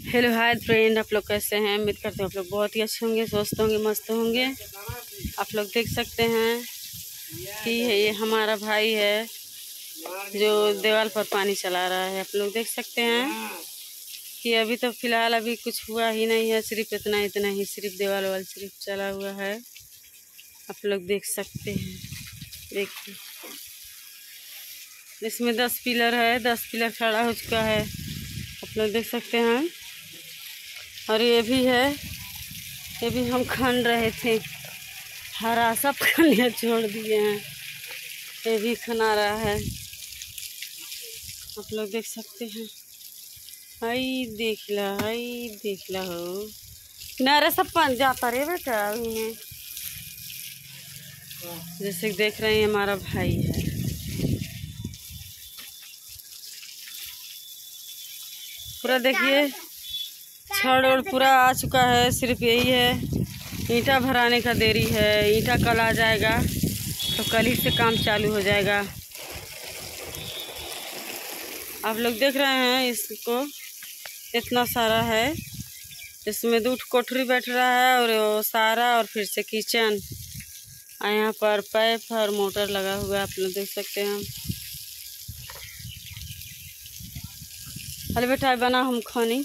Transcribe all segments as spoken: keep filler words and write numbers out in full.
Hello hi friend, आप लोग कैसे हैं? उम्मीद करते हैं आप लोग बहुत ही अच्छे होंगे, स्वस्थ होंगे, मस्त होंगे। आप लोग देख सकते हैं कि ये हमारा भाई है जो दीवार पर पानी चला रहा है। आप लोग देख सकते हैं कि अभी तो फिलहाल अभी कुछ हुआ ही नहीं है, सिर्फ इतना इतना ही सिर्फ दीवार वाल सिर्फ चला हुआ है। आप लोग देख सकते हैं, देखिए इसमें दस पिलर है, दस पिलर खड़ा हो चुका है। आप लोग देख सकते हैं। और ये भी है, ये भी हम खन रहे थे, हरा सब खनिया छोड़ दिए हैं, ये भी खना रहा है। आप लोग देख सकते हैं। आई देख ला, आई देख ला हो किनारे सब पानी जाता रे बेटा। उन्हें जैसे देख रहे हैं हमारा भाई है। पूरा देखिए छड़ उड़ पूरा आ चुका है, सिर्फ यही है ईंटा भराने का देरी है। ईंटा कल आ जाएगा तो कल ही से काम चालू हो जाएगा। आप लोग देख रहे हैं इसको, इतना सारा है, इसमें दो कोठरी बैठ रहा है और वो सारा और फिर से किचन, और यहाँ पर पाइप और मोटर लगा हुआ है। आप लोग देख सकते हैं। अरे बेटा बना हम खानी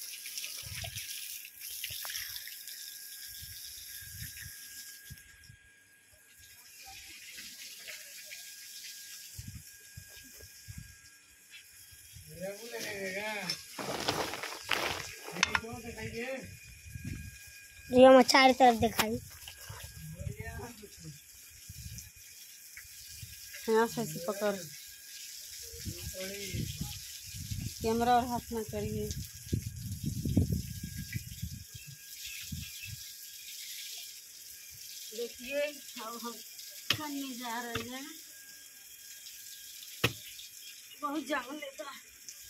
ये हम चारों तरफ दिखाई। यहाँ से ऐसे पकड़, कैमरा और हाथ ना करिए। देखिए अब हम खाने जा रहे हैं, बहुत जान लेता है।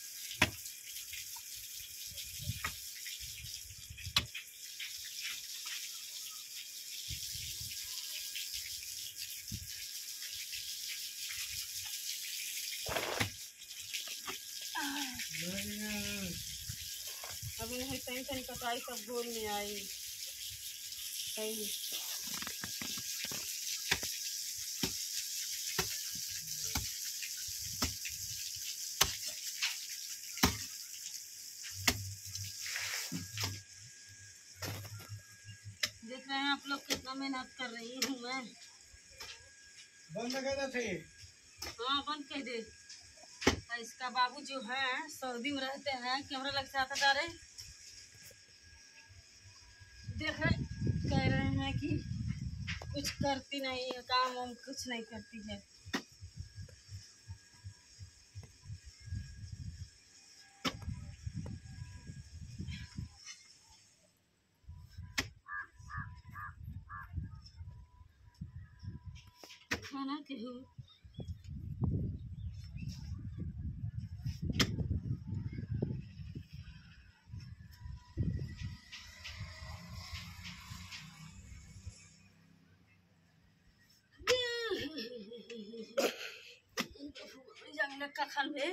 अभी नहीं तनी तनी कटाई सब गोल में आई सही। देख रहे हैं आप लोग कितना मेहनत कर रही हूँ मैं। बंद कर दे। हाँ बंद कर दे। इसका बाबू जो है सऊदी में रहते हैं, कैमरा लग जाता जा रहे देख रहे, कह रहे हैं कि कुछ करती नहीं है, काम वाम कुछ नहीं करती है। खाना कहूँ का खान में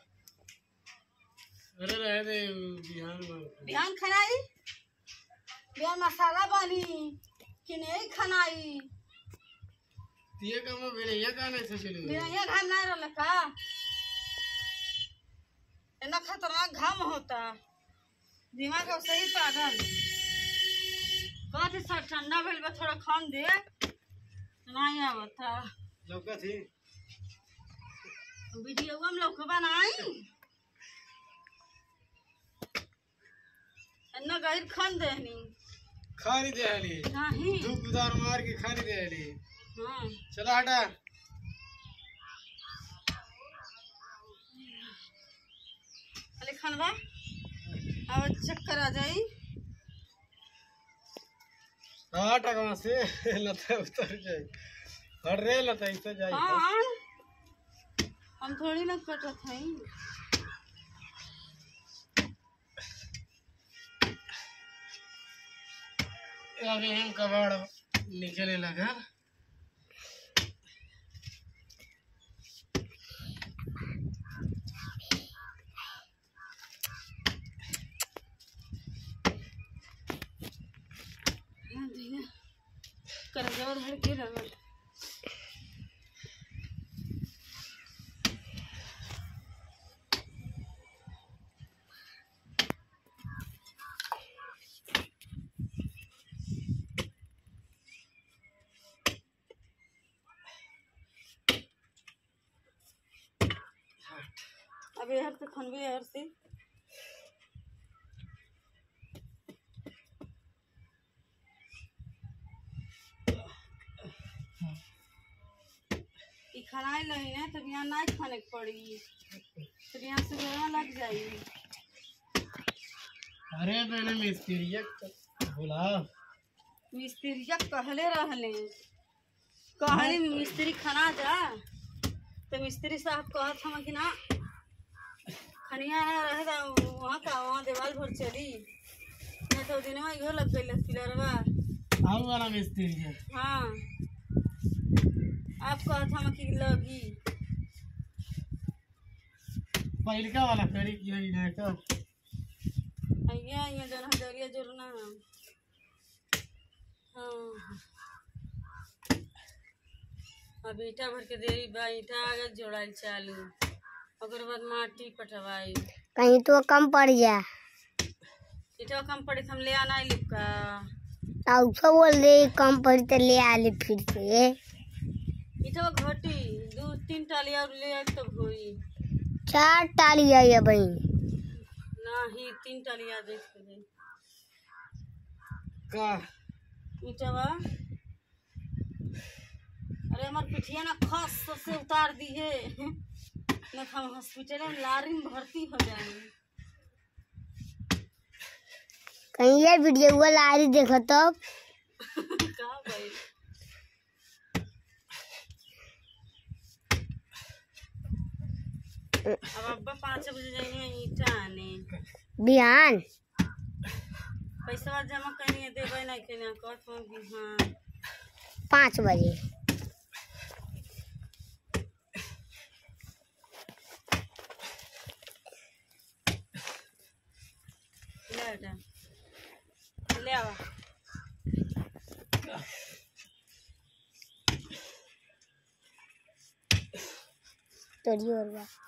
अरे रहे दे बिहान में बिहान खनाई, बिहान मसाला बानी कि नहीं खनाई। ये काम में ये गाने से चली बिना ये घाम नहीं रहल का, इतना खतरनाक घाम होता, दिमाग अब सही पागल। कहते सर ठंडा भेल बा थोड़ा खान दे, नहीं आवता लौका थी वीडियो हम लोग को बनाई इतना गहिर खान देनी खानी दे हली नहीं धूप उधार मार के खानी दे हली। हाँ चला हटा अरे खानवा अब चक्कर आ जाई। हाँ टका से लता उतर जाए, हट रे लता इसे जाए। हाँ हम थोड़ी ना कटत हई। अभी हम कबाड़ निकले लगा। कर जबर भर के रगड़। अबे हर तो खनबे हर से खाना नहीं है तो यहाँ ना खाने की पड़ी तो यहाँ से यहाँ लग जाएगी। अरे मैंने मिस्त्री बोला मिस्त्री कहले रहले कहले मिस्त्री खाना जा तो मिस्त्री साहब कहत हम कि ना खनिया रहेगा वहाँ का वहाँ दीवार भर चली नहीं तो दिन में इहो लग गई पिलरवा आऊ वाला मिस्त्री है। हाँ आप कहत हम कि लगी पहिलका वाला फेरी की है ना का अइया अइया जन हजरिया जोड़ना है। हाँ अब ईटा भर के देरी बा ईटा आगे जोड़ाई चालू ओकर बाद माटी पटवाई कहीं तो कम पड़ जा ईटा कम पड़े हम ले आना है लिपका ताऊ सब बोल दे कम पड़ तो ले आ ले फिर से ईटा घटी दो तीन टाली और ले आए तब होई चार टाली आई भाई नहीं तीन टाली आ देख ले का ईटवा अरे हमार पिठिया ना खस से उतार दी है न हम हॉस्पिटल में लारी में भर्ती हो जाएंगे। कहीं ये वीडियो वो लारी देखो तब कहाँ भाई अब अब्बा पाँच बजे जाएंगे ईटा आने बिहान पैसा जमा करिए देवे नहीं कहीं कहत हूँ कि हाँ पाँच बजे ले बेटा ले आवा तोरी और बा